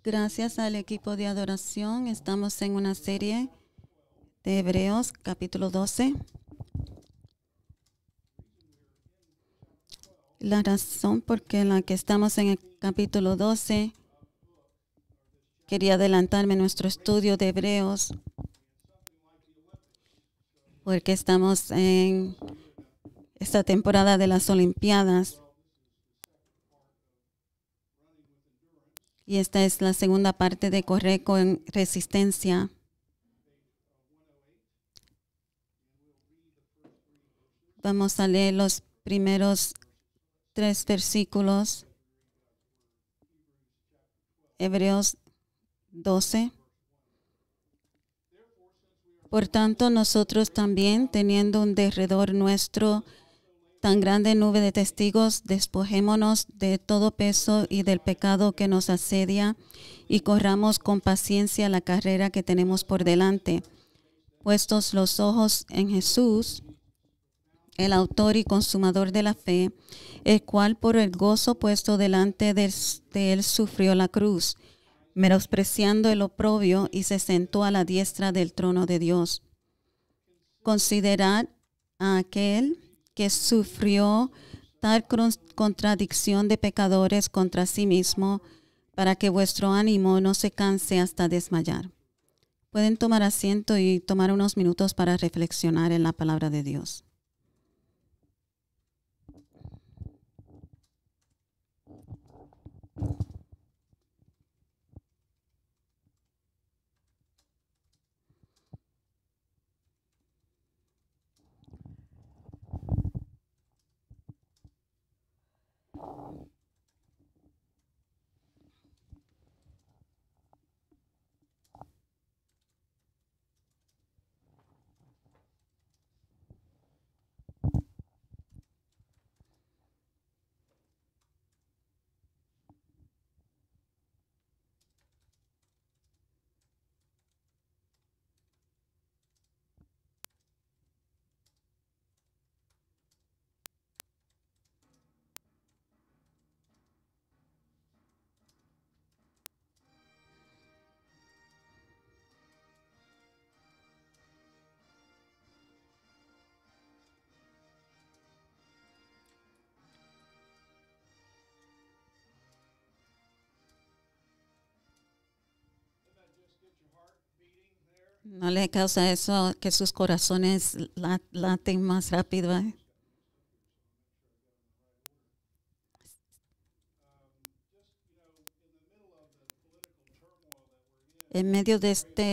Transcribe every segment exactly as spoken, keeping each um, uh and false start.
Gracias al equipo de adoración, estamos en una serie de Hebreos, capítulo doce. La razón por la que estamos en el capítulo doce, quería adelantarme en nuestro estudio de Hebreos, porque estamos en esta temporada de las Olimpiadas. Y esta es la segunda parte de correr con resistencia. Vamos a leer los primeros tres versículos. Hebreos doce. Por tanto, nosotros también, teniendo un derredor nuestro tan grande nube de testigos, despojémonos de todo peso y del pecado que nos asedia y corramos con paciencia la carrera que tenemos por delante. Puestos los ojos en Jesús, el autor y consumador de la fe, el cual por el gozo puesto delante de, de él sufrió la cruz, menospreciando el oprobio, y se sentó a la diestra del trono de Dios. Considerad a aquel que sufrió tal contradicción de pecadores contra sí mismo, para que vuestro ánimo no se canse hasta desmayar. Pueden tomar asiento y tomar unos minutos para reflexionar en la palabra de Dios. ¿No le causa eso que sus corazones laten más rápido? ¿Eh? En medio de esta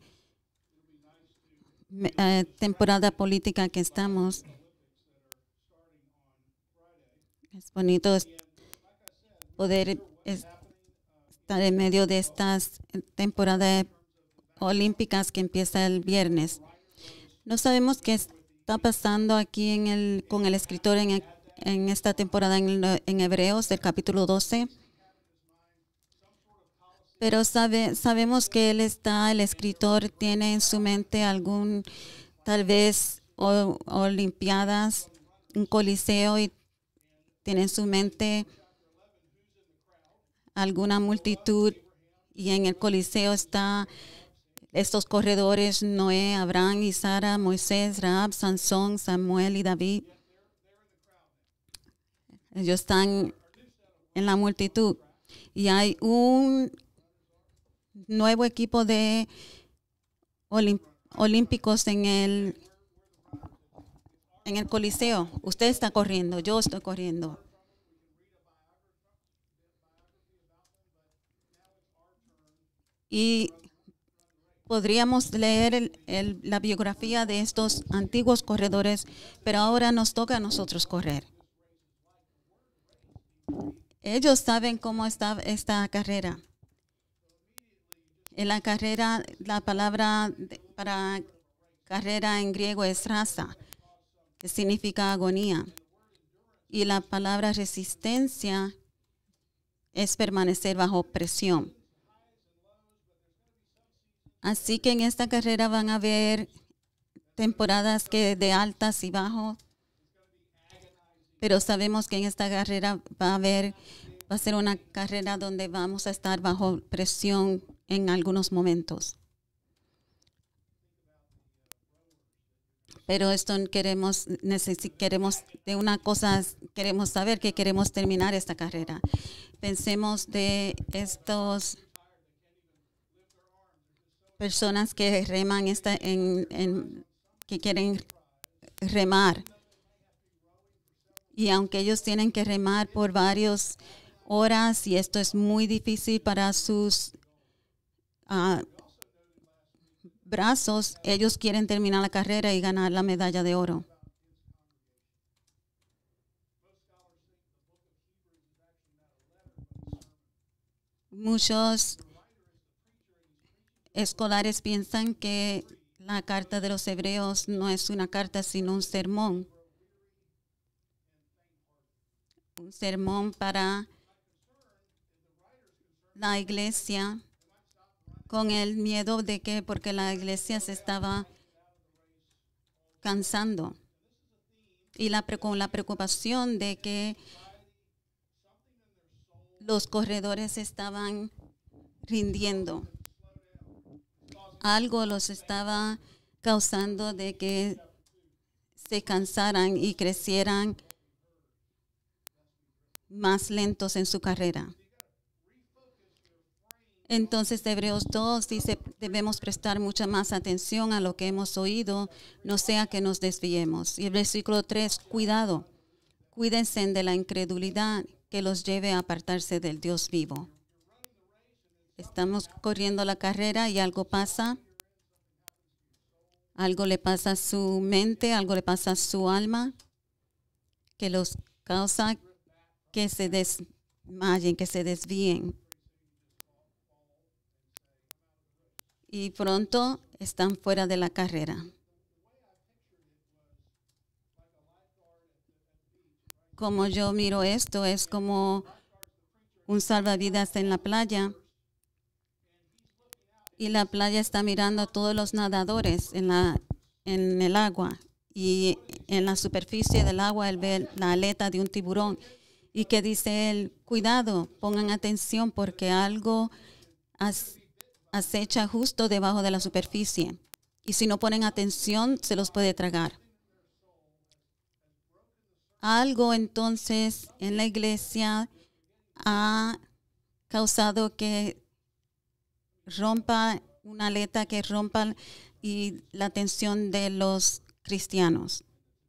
eh, temporada política que estamos, es bonito poder estar en medio de estas temporadas olímpicas que empieza el viernes. No sabemos qué está pasando aquí en el, con el escritor en, el, en esta temporada en, el, en Hebreos, del capítulo doce. Pero sabe, sabemos que él está, el escritor tiene en su mente algún, tal vez, o, olimpiadas, un coliseo, y tiene en su mente alguna multitud, y en el coliseo está estos corredores: Noé, Abraham y Sara, Moisés, Rahab, Sansón, Samuel y David. Ellos están en la multitud. Y hay un nuevo equipo de olim, olímpicos en el, en el coliseo. Usted está corriendo, yo estoy corriendo. Y podríamos leer el, el, la biografía de estos antiguos corredores, pero ahora nos toca a nosotros correr. Ellos saben cómo está esta carrera. En la carrera, la palabra para carrera en griego es raza, que significa agonía. Y la palabra resistencia es permanecer bajo presión. Así que en esta carrera van a haber temporadas que de altas y bajos, pero sabemos que en esta carrera va a haber Va a ser una carrera donde vamos a estar bajo presión en algunos momentos. Pero esto queremos, queremos de una cosa, queremos saber que queremos terminar esta carrera. Pensemos de estos personas que reman esta, en, en, que quieren remar. Y aunque ellos tienen que remar por varias horas y esto es muy difícil para sus uh, brazos, ellos quieren terminar la carrera y ganar la medalla de oro. Muchos escolares piensan que la carta de los hebreos no es una carta, sino un sermón. Un sermón para la iglesia, con el miedo de que, porque la iglesia se estaba cansando. Y la, con la preocupación de que los corredores estaban rindiendo. Algo los estaba causando de que se cansaran y crecieran más lentos en su carrera. Entonces, Hebreos dos dice, debemos prestar mucha más atención a lo que hemos oído, no sea que nos desviemos. Y el versículo tres, cuidado, cuídense de la incredulidad que los lleve a apartarse del Dios vivo. Estamos corriendo la carrera y algo pasa. Algo le pasa a su mente, algo le pasa a su alma, que los causa que se desmayen, que se desvíen. Y pronto están fuera de la carrera. Como yo miro esto, es como un salvavidas en la playa. Y la playa está mirando a todos los nadadores en, la, en el agua. Y en la superficie del agua él ve la aleta de un tiburón. Y que dice él, cuidado, pongan atención porque algo acecha justo debajo de la superficie. Y si no ponen atención, se los puede tragar. Algo entonces en la iglesia ha causado que rompa una aleta, que rompa y la atención de los cristianos.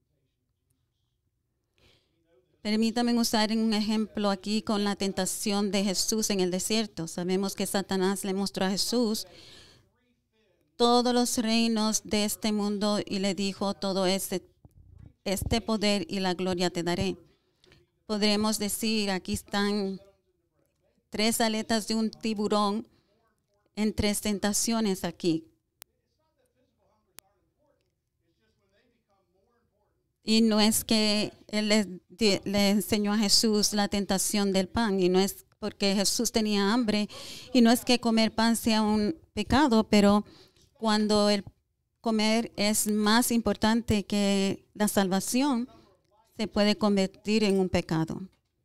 Permítanme usar un ejemplo aquí con la tentación de Jesús en el desierto. Sabemos que Satanás le mostró a Jesús todos los reinos de este mundo y le dijo, todo este, este poder y la gloria te daré. Podremos decir, aquí están tres aletas de un tiburón en tres tentaciones aquí. Y no es que él le, le enseñó a Jesús la tentación del pan, y no es porque Jesús tenía hambre, y no es que comer pan sea un pecado, pero cuando el comer es más importante que la salvación, se puede convertir en un pecado.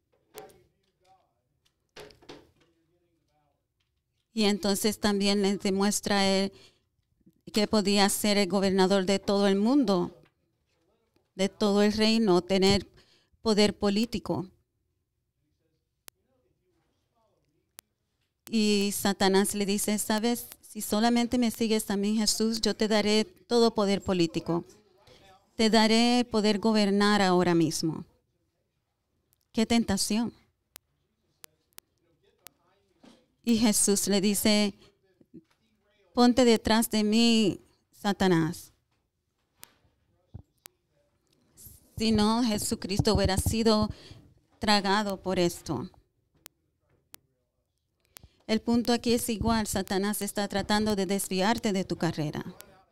Y entonces también les demuestra él que podía ser el gobernador de todo el mundo, de todo el reino, tener poder político. Y Satanás le dice, ¿sabes? Si solamente me sigues a mí, Jesús, yo te daré todo poder político. Te daré poder gobernar ahora mismo. ¡Qué tentación! Y Jesús le dice, ponte detrás de mí, Satanás. Si no, Jesucristo hubiera sido tragado por esto. El punto aquí es igual. Satanás está tratando de desviarte de tu carrera.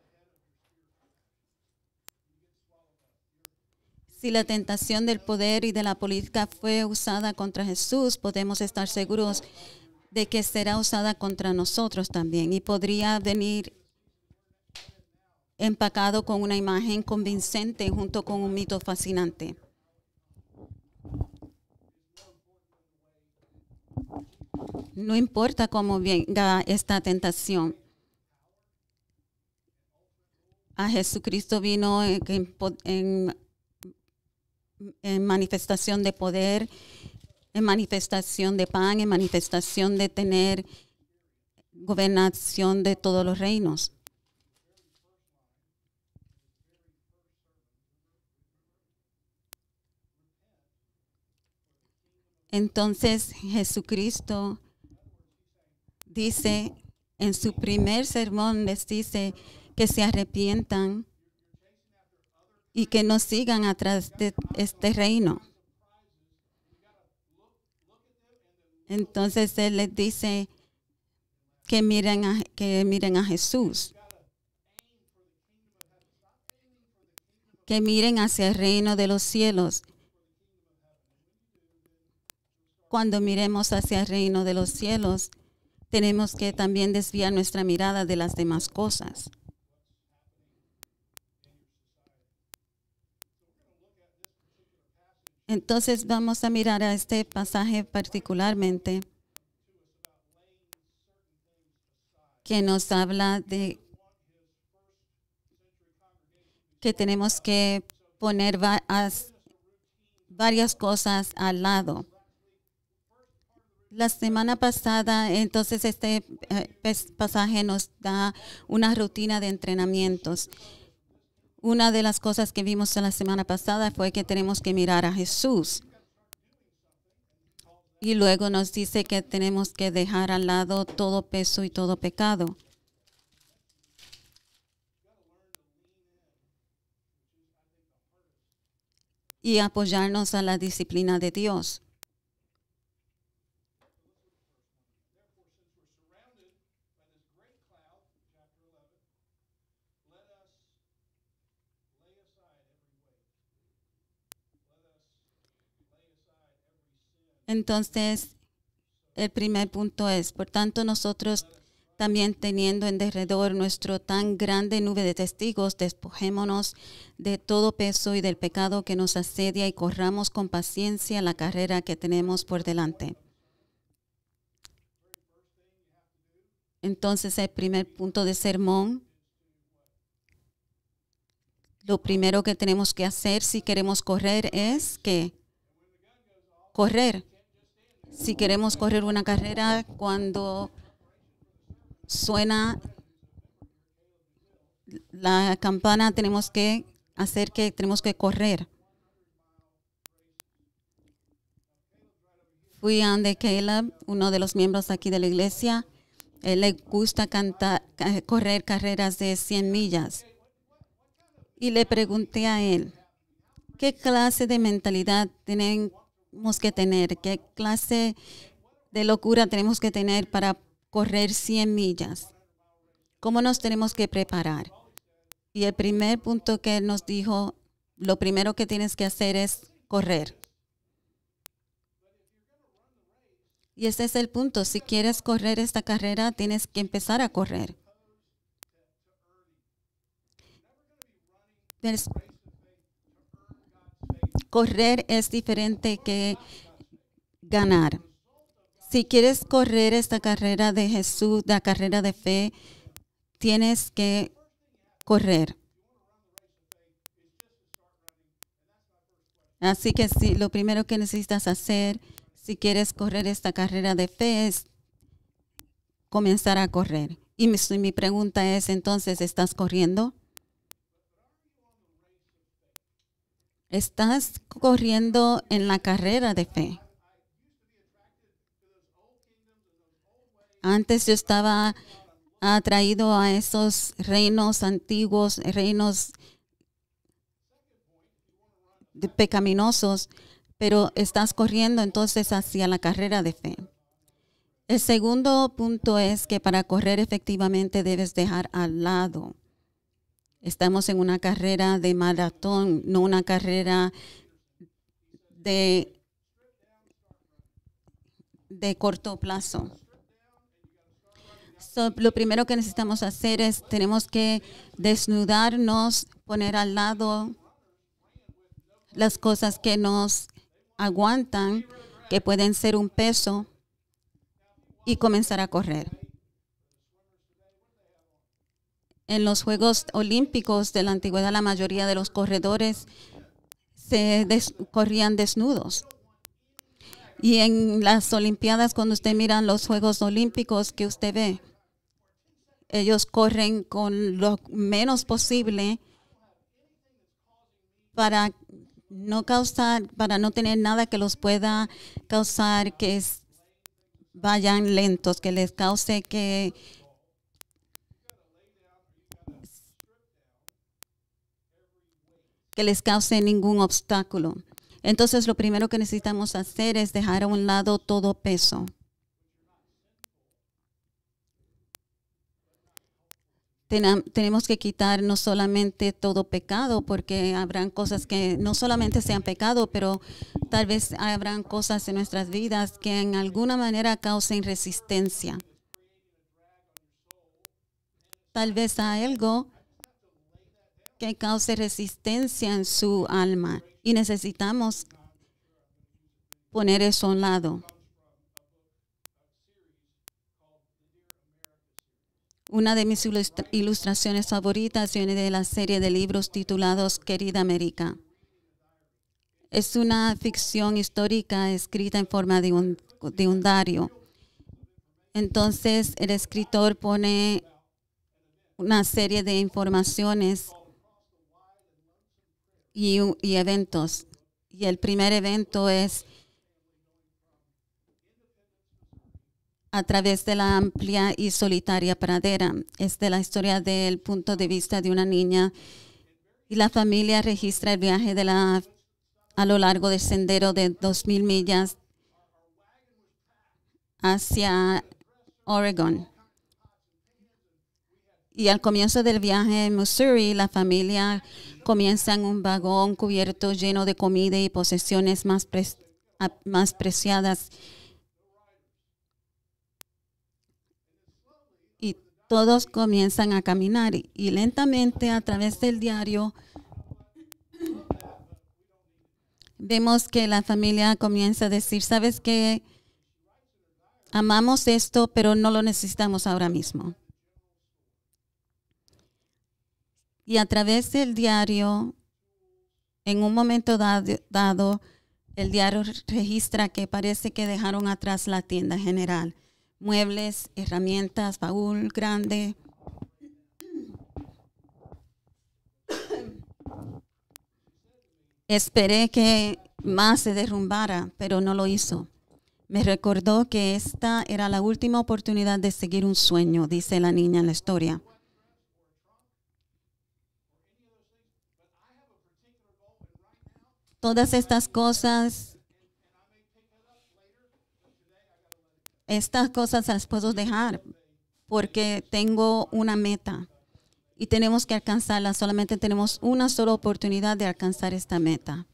Si la tentación del poder y de la política fue usada contra Jesús, podemos estar seguros de que será usada contra nosotros también. Y podría venir empacado con una imagen convincente junto con un mito fascinante. no importa cómo venga esta tentación. A Jesucristo vino en, en, en manifestación de poder, en manifestación de pan, en manifestación de tener gobernación de todos los reinos. Entonces Jesucristo dice, en su primer sermón les dice que se arrepientan y que no sigan atrás de este reino. Entonces Él les dice que miren a, que miren a Jesús, que miren hacia el reino de los cielos. Cuando miremos hacia el reino de los cielos, tenemos que también desviar nuestra mirada de las demás cosas. Entonces vamos a mirar a este pasaje particularmente que nos habla de que tenemos que poner varias cosas al lado. La semana pasada, entonces, este pasaje nos da una rutina de entrenamientos. Una de las cosas que vimos la semana pasada fue que tenemos que mirar a Jesús. Y luego nos dice que tenemos que dejar al lado todo peso y todo pecado. Y apoyarnos a la disciplina de Dios. Entonces, el primer punto es, por tanto, nosotros también teniendo en derredor nuestro tan grande nube de testigos, despojémonos de todo peso y del pecado que nos asedia y corramos con paciencia la carrera que tenemos por delante. Entonces, el primer punto de sermón, lo primero que tenemos que hacer si queremos correr es que correr. Si queremos correr una carrera, cuando suena la campana, tenemos que hacer que tenemos que correr. Fui a donde Caleb, uno de los miembros aquí de la iglesia. Él le gusta cantar, correr carreras de cien millas. Y le pregunté a él, ¿qué clase de mentalidad tenemos que tener? ¿Qué clase de locura tenemos que tener para correr cien millas? ¿Cómo nos tenemos que preparar? Y el primer punto que él nos dijo, lo primero que tienes que hacer es correr. Y ese es el punto. Si quieres correr esta carrera, tienes que empezar a correr. Pues, correr es diferente que ganar. Si quieres correr esta carrera de Jesús, la carrera de fe, tienes que correr. Así que sí, lo primero que necesitas hacer si quieres correr esta carrera de fe es comenzar a correr. Y mi, mi pregunta es, entonces, ¿estás corriendo? ¿Estás corriendo en la carrera de fe? Antes yo estaba atraído a esos reinos antiguos, reinos pecaminosos, pero estás corriendo entonces hacia la carrera de fe. El segundo punto es que para correr efectivamente debes dejar al lado. Estamos en una carrera de maratón, no una carrera de, de corto plazo. So, lo primero que necesitamos hacer es, tenemos que desnudarnos, poner al lado las cosas que nos aguantan, que pueden ser un peso, y comenzar a correr. En los Juegos Olímpicos de la antigüedad, la mayoría de los corredores se des- corrían desnudos. Y en las Olimpiadas, cuando usted mira los Juegos Olímpicos que usted ve, ellos corren con lo menos posible para no causar, para no tener nada que los pueda causar que es- vayan lentos, que les cause que que les cause ningún obstáculo. Entonces, lo primero que necesitamos hacer es dejar a un lado todo peso. Tenam- tenemos que quitar no solamente todo pecado, porque habrán cosas que no solamente sean pecado, pero tal vez habrán cosas en nuestras vidas que en alguna manera causen resistencia. Tal vez hay algo que cause resistencia en su alma y necesitamos poner eso a un lado. Una de mis ilustra- ilustraciones favoritas viene de la serie de libros titulados Querida América. Es una ficción histórica escrita en forma de un, de un diario. Entonces el escritor pone una serie de informaciones y, y eventos. Y el primer evento es a través de la amplia y solitaria pradera. Es de la historia del punto de vista de una niña y la familia registra el viaje de la, a lo largo del sendero de dos mil millas hacia Oregon. Y al comienzo del viaje en Missouri, la familia comienza en un vagón cubierto lleno de comida y posesiones más, pre más preciadas. Y todos comienzan a caminar y, y lentamente a través del diario vemos que la familia comienza a decir, ¿sabes qué? Amamos esto, pero no lo necesitamos ahora mismo. Y a través del diario, en un momento dado, dado, el diario registra que parece que dejaron atrás la tienda general. Muebles, herramientas, baúl grande. Esperé que más se derrumbara, pero no lo hizo. Me recordó que esta era la última oportunidad de seguir un sueño, dice la niña en la historia. Todas estas cosas, estas cosas las puedo dejar porque tengo una meta y tenemos que alcanzarla. Solamente tenemos una sola oportunidad de alcanzar esta meta.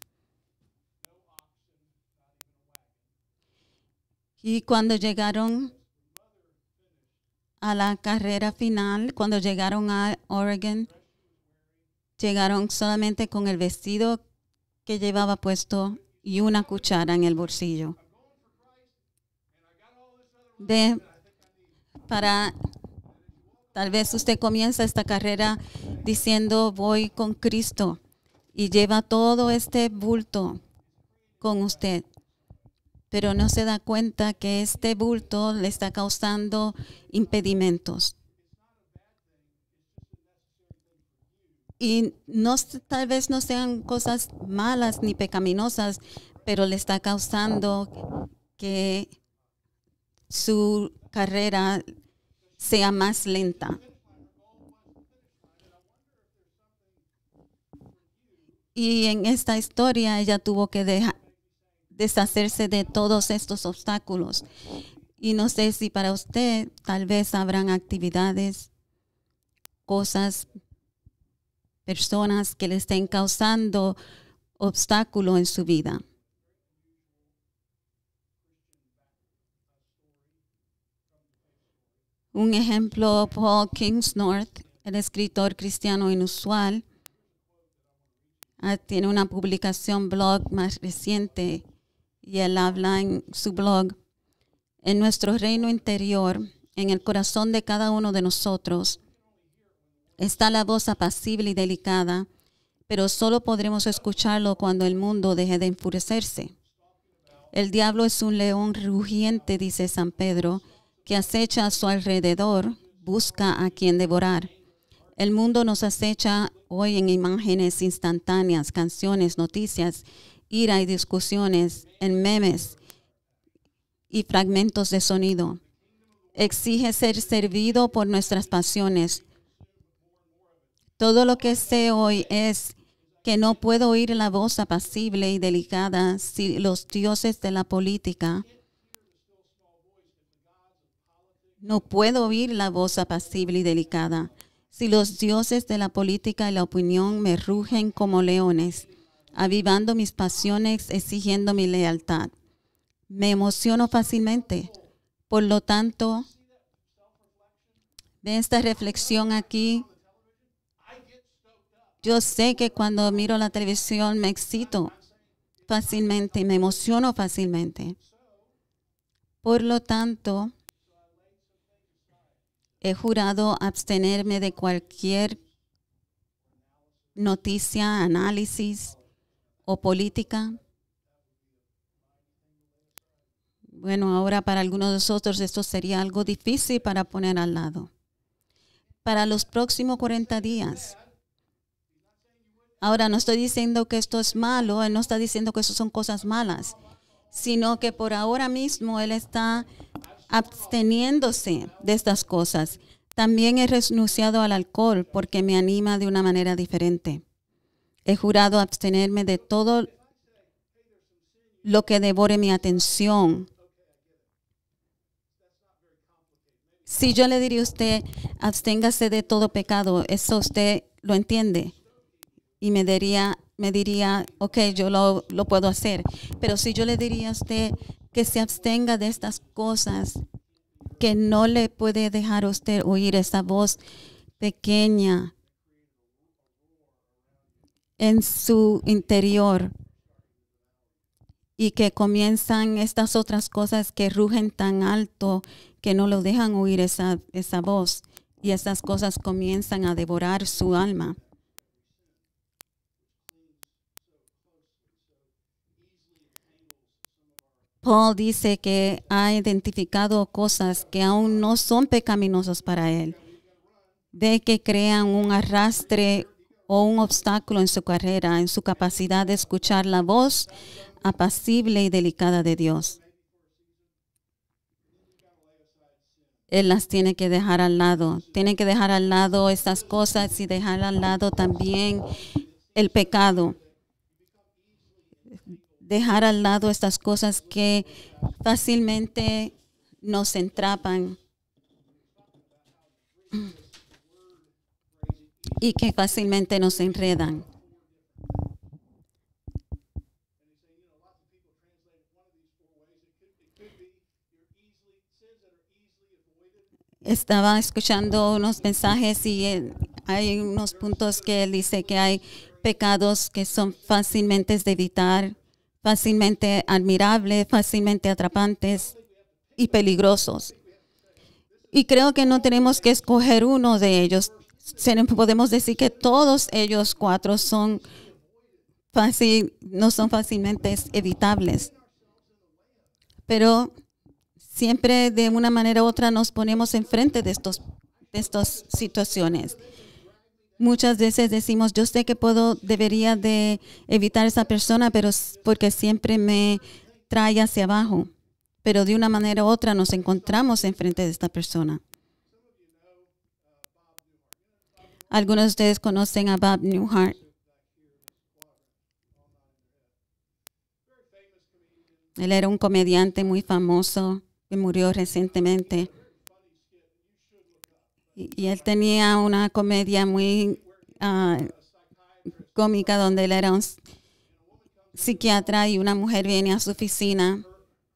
Y cuando llegaron a la carrera final, cuando llegaron a Oregon, llegaron solamente con el vestido que llevaba puesto y una cuchara en el bolsillo. De, para, tal vez usted comienza esta carrera diciendo voy con Cristo y lleva todo este bulto con usted, pero no se da cuenta que este bulto le está causando impedimentos. Y no, tal vez no sean cosas malas ni pecaminosas, pero le está causando que su carrera sea más lenta. Y en esta historia ella tuvo que dejar, deshacerse de todos estos obstáculos. Y no sé si para usted tal vez habrán actividades, cosas, personas que le estén causando obstáculo en su vida. Un ejemplo, Paul Kingsnorth, el escritor cristiano inusual, tiene una publicación blog más reciente y él habla en su blog. En nuestro reino interior, en el corazón de cada uno de nosotros, está la voz apacible y delicada, pero solo podremos escucharlo cuando el mundo deje de enfurecerse. El diablo es un león rugiente, dice San Pedro, que acecha a su alrededor, busca a quien devorar. El mundo nos acecha hoy en imágenes instantáneas, canciones, noticias, ira y discusiones, en memes y fragmentos de sonido. Exige ser servido por nuestras pasiones. Todo lo que sé hoy es que no puedo oír la voz apacible y delicada si los dioses de la política no puedo oír la voz apacible y delicada si los dioses de la política y la opinión me rugen como leones, avivando mis pasiones, exigiendo mi lealtad. Me emociono fácilmente. Por lo tanto, de esta reflexión aquí, yo sé que cuando miro la televisión me excito fácilmente, me emociono fácilmente. Por lo tanto, he jurado abstenerme de cualquier noticia, análisis o política. Bueno, ahora para algunos de nosotros esto sería algo difícil para poner al lado. Para los próximos cuarenta días. Ahora, no estoy diciendo que esto es malo, él no está diciendo que eso son cosas malas, sino que por ahora mismo él está absteniéndose de estas cosas. También he renunciado al alcohol porque me anima de una manera diferente. He jurado abstenerme de todo lo que devore mi atención. Si yo le diría a usted, absténgase de todo pecado, ¿eso usted lo entiende? Y me diría, me diría, ok, yo lo, lo puedo hacer. Pero si yo le diría a usted que se abstenga de estas cosas, que no le puede dejar a usted oír esa voz pequeña en su interior, y que comienzan estas otras cosas que rugen tan alto que no lo dejan oír esa, esa voz, y esas cosas comienzan a devorar su alma. Paul dice que ha identificado cosas que aún no son pecaminosas para él, de que crean un arrastre o un obstáculo en su carrera, en su capacidad de escuchar la voz apacible y delicada de Dios. Él las tiene que dejar al lado. Tiene que dejar al lado estas cosas y dejar al lado también el pecado. Dejar al lado estas cosas que fácilmente nos entrapan y que fácilmente nos enredan. Estaba escuchando unos mensajes y eh, hay unos puntos que él dice que hay pecados que son fácilmente de evitar, fácilmente admirables, fácilmente atrapantes y peligrosos. Y creo que no tenemos que escoger uno de ellos. Podemos decir que todos ellos cuatro son fácil, no son fácilmente evitables. Pero siempre de una manera u otra nos ponemos enfrente de, estos, de estas situaciones. Muchas veces decimos, yo sé que puedo, debería de evitar a esa persona, pero porque siempre me trae hacia abajo. Pero de una manera u otra nos encontramos enfrente de esta persona. Algunos de ustedes conocen a Bob Newhart. Él era un comediante muy famoso que murió recientemente. Y, y él tenía una comedia muy uh, cómica donde él era un psiquiatra y una mujer viene a su oficina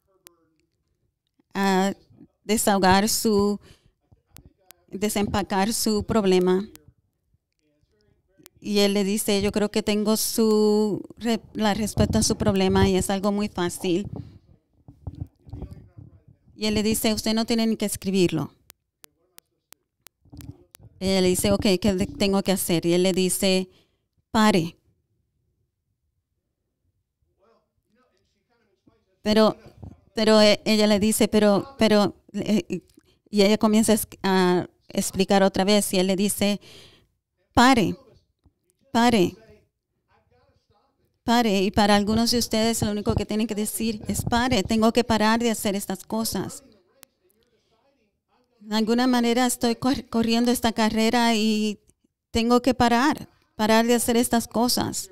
a desahogar su, desempacar su problema. Y él le dice, yo creo que tengo su, la respuesta a su problema y es algo muy fácil. Y él le dice, usted no tiene ni que escribirlo. Ella le dice, ok, ¿qué le tengo que hacer? Y él le dice, pare. Pero, pero e- ella le dice, pero, pero, eh, y ella comienza a es- a explicar otra vez. Y él le dice, pare, pare, pare. Y para algunos de ustedes lo único que tienen que decir es pare, tengo que parar de hacer estas cosas. De alguna manera estoy cor- corriendo esta carrera y tengo que parar, parar de hacer estas cosas.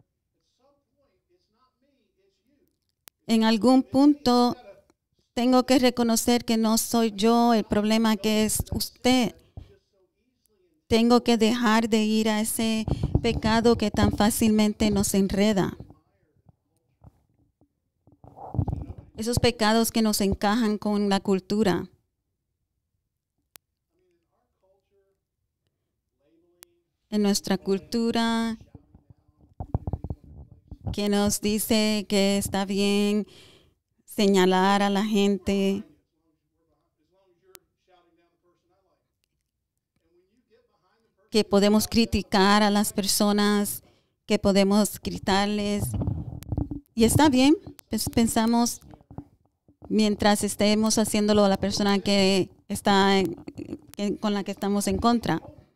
En algún punto tengo que reconocer que no soy yo el problema, que es usted. Tengo que dejar de ir a ese pecado que tan fácilmente nos enreda. Esos pecados que nos encajan con la cultura. En nuestra cultura, que nos dice que está bien señalar a la gente, que podemos criticar a las personas, que podemos gritarles. Y está bien, pues pensamos, mientras estemos haciéndolo a la persona que está en- que- con la que estamos en contra.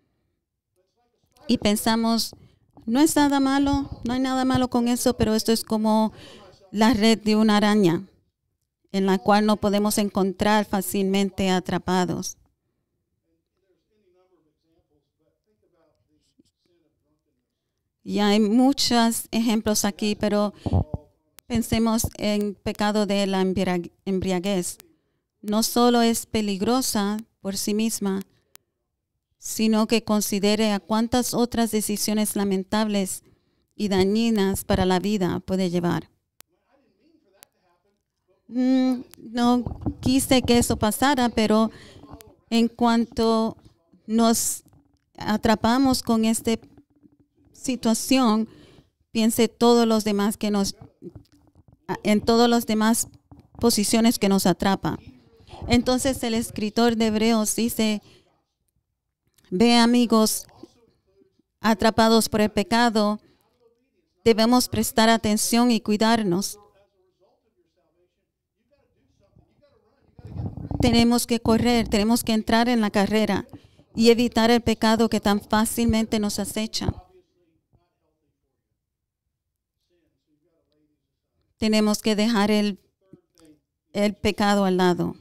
Y pensamos, no es nada malo, no hay nada malo con eso, pero esto es como la red de una araña, en la cual no podemos encontrar fácilmente atrapados. Y hay muchos ejemplos aquí, pero pensemos en pecado de la embriag- embriaguez. No solo es peligrosa por sí misma, sino que considere a cuántas otras decisiones lamentables y dañinas para la vida puede llevar. Mm, no quise que eso pasara, pero en cuanto nos atrapamos con esta situación, piense todos los demás que nos, en todas las demás posiciones que nos atrapa. Entonces el escritor de Hebreos dice, ve amigos atrapados por el pecado, debemos prestar atención y cuidarnos. Tenemos que correr, tenemos que entrar en la carrera y evitar el pecado que tan fácilmente nos acecha. Tenemos que dejar el, el pecado al lado.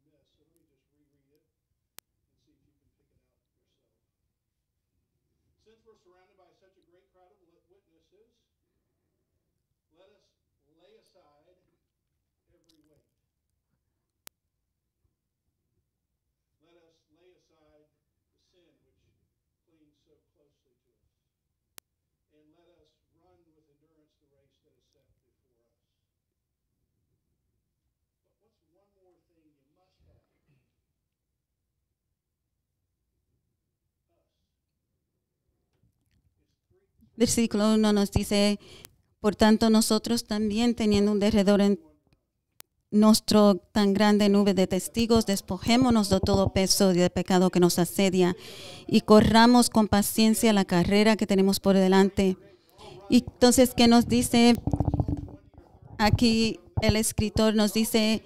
Versículo uno nos dice, por tanto nosotros también teniendo un derredor en nuestro tan grande nube de testigos, despojémonos de todo peso y de pecado que nos asedia y corramos con paciencia la carrera que tenemos por delante. Y entonces, ¿qué nos dice aquí el escritor? Nos dice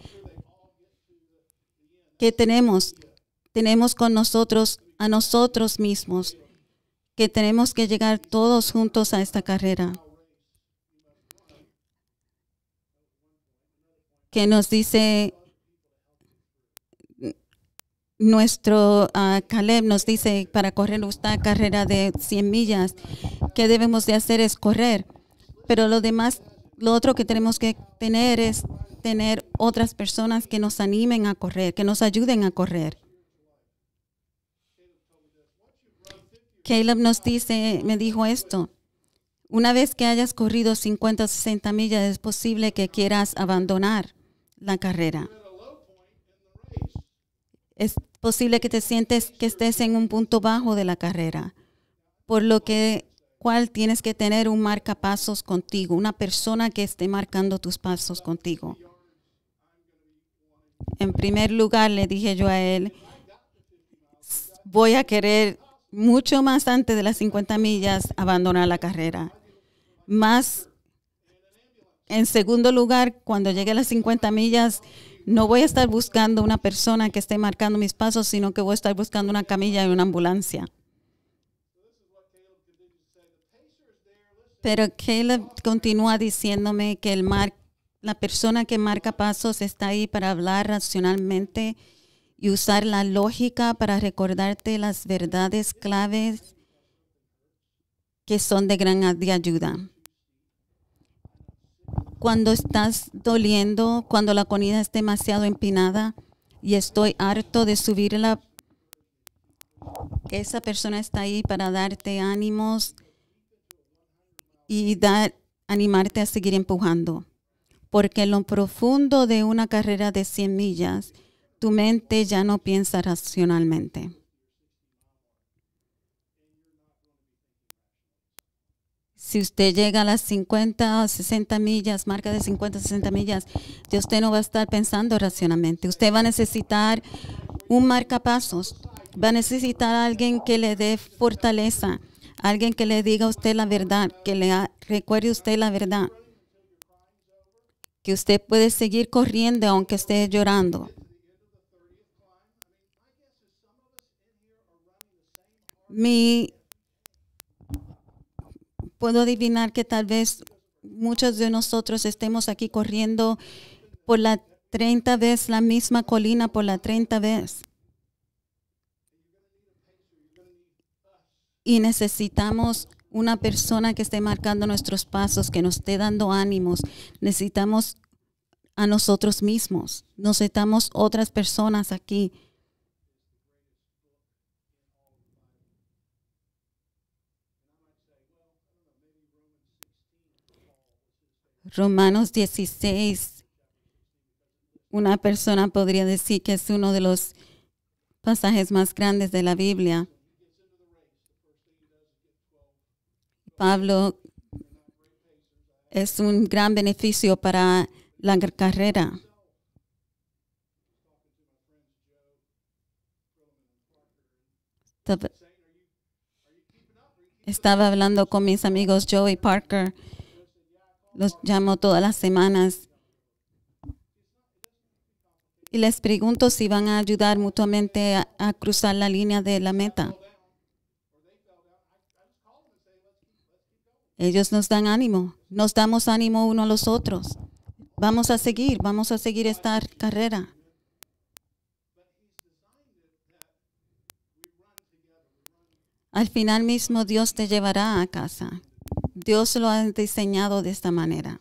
que tenemos, tenemos con nosotros a nosotros mismos, que tenemos que llegar todos juntos a esta carrera. Que nos dice nuestro uh, Caleb, nos dice para correr esta carrera de cien millas, que debemos de hacer es correr. Pero lo demás, lo otro que tenemos que tener es tener otras personas que nos animen a correr, que nos ayuden a correr. Caleb nos dice, me dijo esto, una vez que hayas corrido cincuenta o sesenta millas, es posible que quieras abandonar la carrera. Es posible que te sientes que estés en un punto bajo de la carrera, por lo que cual tienes que tener un marcapasos contigo, una persona que esté marcando tus pasos contigo. En primer lugar, le dije yo a él, voy a querer mucho más antes de las cincuenta millas abandonar la carrera. Más, en segundo lugar, cuando llegue a las cincuenta millas, no voy a estar buscando una persona que esté marcando mis pasos, sino que voy a estar buscando una camilla y una ambulancia. Pero Caleb continúa diciéndome que el mar, la persona que marca pasos está ahí para hablar racionalmente y usar la lógica para recordarte las verdades claves que son de gran de ayuda. Cuando estás doliendo, cuando la comida es demasiado empinada y estoy harto de subirla, esa persona está ahí para darte ánimos y dar, animarte a seguir empujando. Porque en lo profundo de una carrera de cien millas, tu mente ya no piensa racionalmente. Si usted llega a las cincuenta o sesenta millas, marca de cincuenta o sesenta millas, ya usted no va a estar pensando racionalmente. Usted va a necesitar un marcapasos. Va a necesitar a alguien que le dé fortaleza, alguien que le diga a usted la verdad, que le recuerde a usted la verdad. Que usted puede seguir corriendo aunque esté llorando. Mi, puedo adivinar que tal vez muchos de nosotros estemos aquí corriendo por la treinta vez la misma colina por la treinta vez. Y necesitamos una persona que esté marcando nuestros pasos, que nos esté dando ánimos. Necesitamos a nosotros mismos. Necesitamos otras personas aquí. Romanos dieciséis, una persona podría decir que es uno de los pasajes más grandes de la Biblia. Pablo es un gran beneficio para la carrera. Estaba hablando con mis amigos Joe y Parker. Los llamo todas las semanas. Y les pregunto si van a ayudar mutuamente a, a cruzar la línea de la meta. Ellos nos dan ánimo. Nos damos ánimo uno a los otros. Vamos a seguir, vamos a seguir esta carrera. Al final mismo Dios te llevará a casa. Dios lo ha diseñado de esta manera.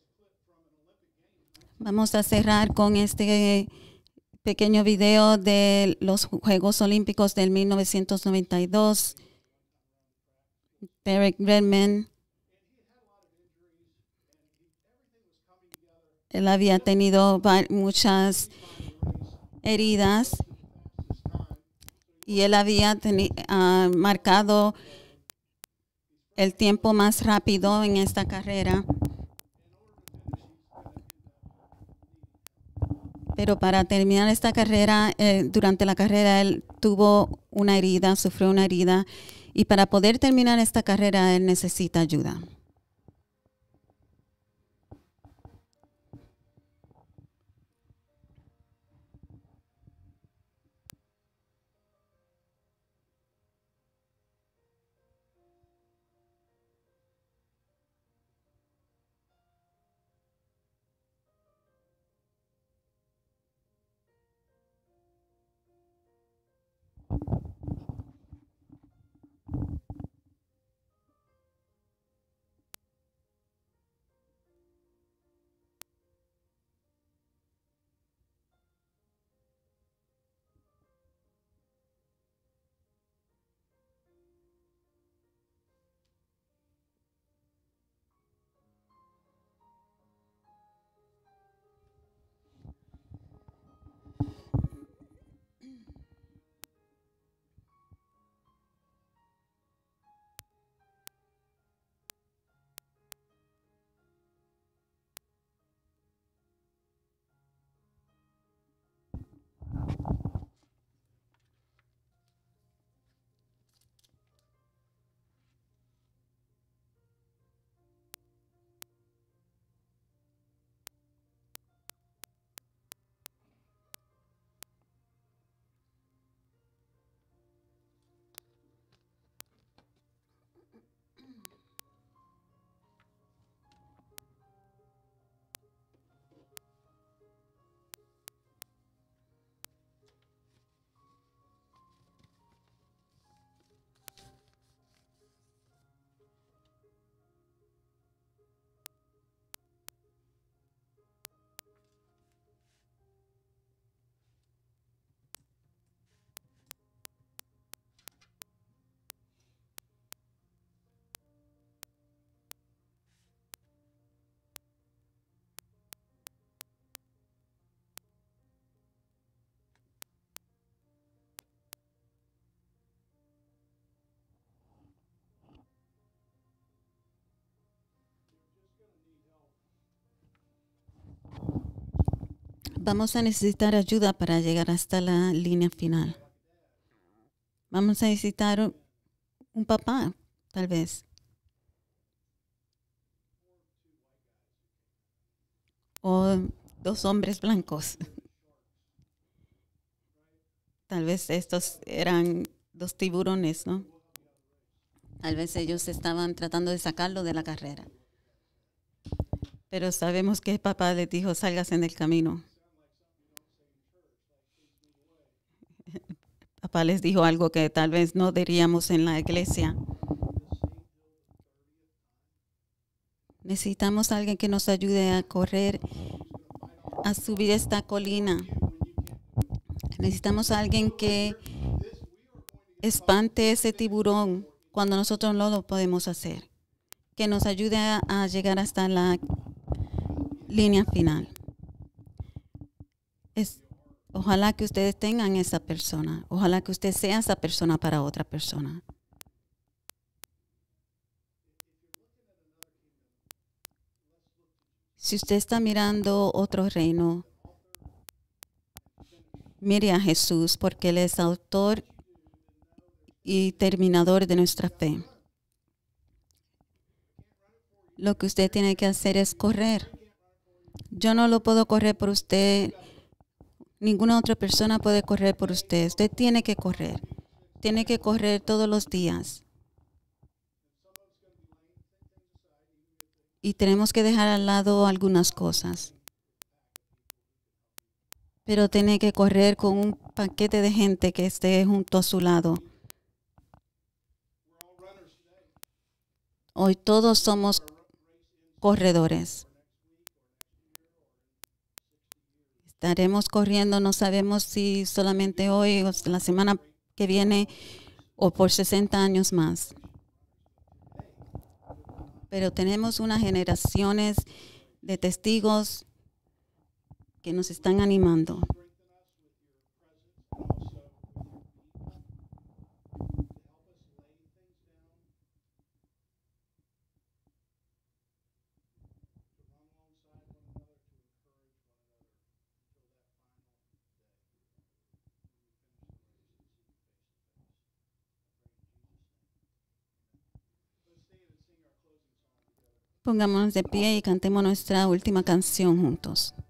Vamos a cerrar con este pequeño video de los Juegos Olímpicos del mil novecientos noventa y dos. Derek Redmond. Él había tenido muchas heridas y él había uh, marcado el tiempo más rápido en esta carrera. Pero para terminar esta carrera, eh, durante la carrera él tuvo una herida, sufrió una herida y para poder terminar esta carrera él necesita ayuda. vamos a necesitar ayuda para llegar hasta la línea final. Vamos a necesitar un, un papá, tal vez. O dos hombres blancos. Tal vez estos eran dos tiburones, ¿no? Tal vez ellos estaban tratando de sacarlo de la carrera. Pero sabemos que el papá les dijo, sálgase del camino. Papá les dijo algo que tal vez no diríamos en la iglesia. Necesitamos a alguien que nos ayude a correr, a subir esta colina. Necesitamos a alguien que espante ese tiburón cuando nosotros no lo podemos hacer. Que nos ayude a, a llegar hasta la línea final. Es, ojalá que ustedes tengan esa persona. Ojalá que usted sea esa persona para otra persona. Si usted está mirando otro reino, mire a Jesús, porque Él es autor y terminador de nuestra fe. Lo que usted tiene que hacer es correr. Yo no lo puedo correr por usted. Ninguna otra persona puede correr por usted. Usted tiene que correr. Tiene que correr todos los días. Y tenemos que dejar al lado algunas cosas. Pero tiene que correr con un paquete de gente que esté junto a su lado. Hoy todos somos corredores. Estaremos corriendo, no sabemos si solamente hoy o la semana que viene o por sesenta años más. Pero tenemos unas generaciones de testigos que nos están animando. Pongámonos de pie y cantemos nuestra última canción juntos.